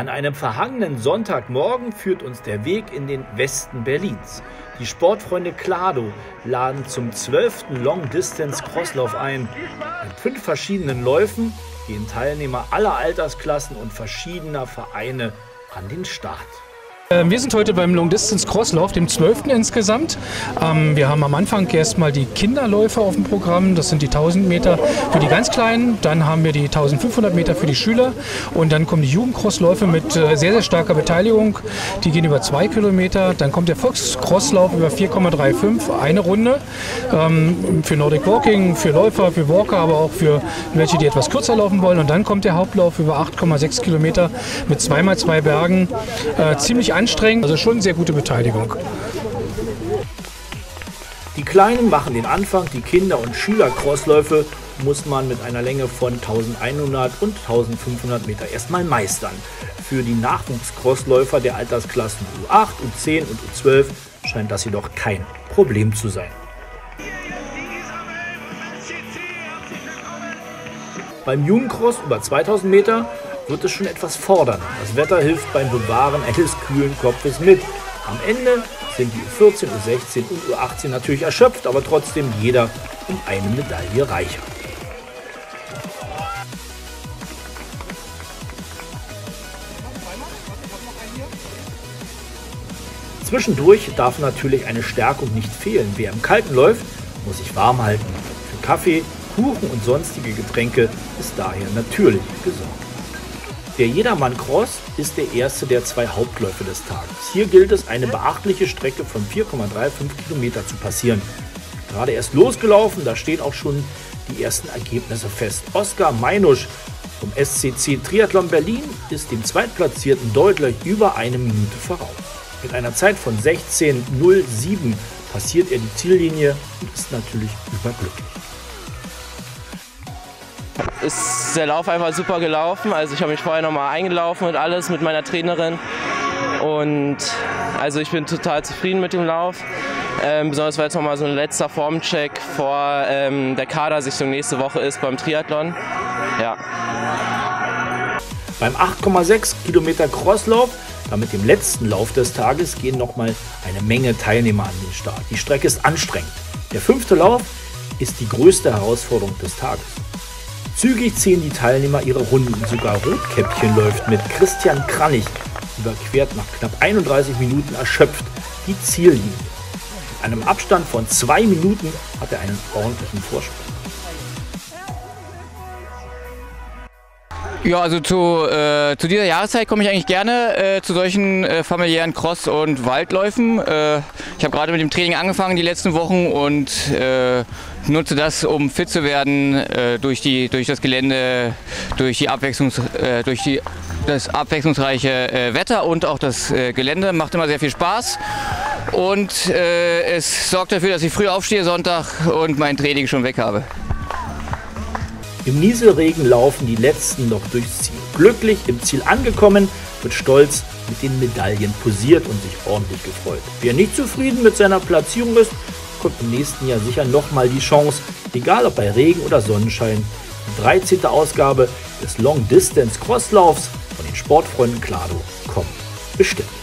An einem verhangenen Sonntagmorgen führt uns der Weg in den Westen Berlins. Die Sportfreunde Klado laden zum 12. Long-Distance-Crosslauf ein. Mit 5 verschiedenen Läufen gehen Teilnehmer aller Altersklassen und verschiedener Vereine an den Start. Wir sind heute beim Long-Distance-Crosslauf, dem 12. insgesamt. Wir haben am Anfang erstmal die Kinderläufe auf dem Programm, das sind die 1000 Meter für die ganz Kleinen, dann haben wir die 1500 Meter für die Schüler und dann kommen die Jugendcrossläufe mit sehr, sehr starker Beteiligung, die gehen über 2 Kilometer, dann kommt der Volkscrosslauf über 4,35, eine Runde, für Nordic Walking, für Läufer, für Walker, aber auch für welche, die etwas kürzer laufen wollen, und dann kommt der Hauptlauf über 8,6 Kilometer mit 2x2 Bergen, ziemlich anstrengend, also schon sehr gute Beteiligung. Die Kleinen machen den Anfang, die Kinder- und Schüler-Crossläufe muss man mit einer Länge von 1100 und 1500 Meter erstmal meistern. Für die Nachwuchs-Crossläufer der Altersklassen U8, U10 und U12 scheint das jedoch kein Problem zu sein. Beim Jugendcross über 2000 Meter wird es schon etwas fordern. Das Wetter hilft beim Bewahren eines kühlen Kopfes mit. Am Ende sind die U14, U16 und U18 natürlich erschöpft, aber trotzdem jeder um eine Medaille reicher. Zwischendurch darf natürlich eine Stärkung nicht fehlen. Wer im Kalten läuft, muss sich warm halten. Für Kaffee, Kuchen und sonstige Getränke ist daher natürlich gesorgt. Der Jedermann-Cross ist der erste der 2 Hauptläufe des Tages. Hier gilt es, eine beachtliche Strecke von 4,35 Kilometer zu passieren. Gerade erst losgelaufen, da stehen auch schon die ersten Ergebnisse fest. Oskar Meinusch vom SCC Triathlon Berlin ist dem Zweitplatzierten deutlich über eine Minute voraus. Mit einer Zeit von 16:07 passiert er die Ziellinie und ist natürlich überglücklich. Ist der Lauf einfach super gelaufen. Also ich habe mich vorher nochmal eingelaufen und alles mit meiner Trainerin. Und also ich bin total zufrieden mit dem Lauf. Besonders weil es nochmal so ein letzter Formcheck vor der Kadersichtung nächste Woche ist beim Triathlon. Ja. Beim 8,6 Kilometer Crosslauf, damit dem letzten Lauf des Tages, gehen nochmal eine Menge Teilnehmer an den Start. Die Strecke ist anstrengend. Der 5. Lauf ist die größte Herausforderung des Tages. Zügig ziehen die Teilnehmer ihre Runden. Sogar Rotkäppchen läuft mit. Christian Kranich überquert nach knapp 31 Minuten erschöpft die Ziellinie. Mit einem Abstand von 2 Minuten hat er einen ordentlichen Vorsprung. Ja, also zu dieser Jahreszeit komme ich eigentlich gerne zu solchen familiären Cross- und Waldläufen. Ich habe gerade mit dem Training angefangen die letzten Wochen und nutze das, um fit zu werden durch das Gelände, durch das abwechslungsreiche Wetter und auch das Gelände. Macht immer sehr viel Spaß und es sorgt dafür, dass ich früh aufstehe Sonntag und mein Training schon weg habe. Im Nieselregen laufen die Letzten noch durchs Ziel. Glücklich im Ziel angekommen, wird stolz mit den Medaillen posiert und sich ordentlich gefreut. Wer nicht zufrieden mit seiner Platzierung ist, kommt im nächsten Jahr sicher nochmal die Chance, egal ob bei Regen oder Sonnenschein. Die 13. Ausgabe des Long-Distance-Crosslaufs von den Sportfreunden Klado kommt bestimmt.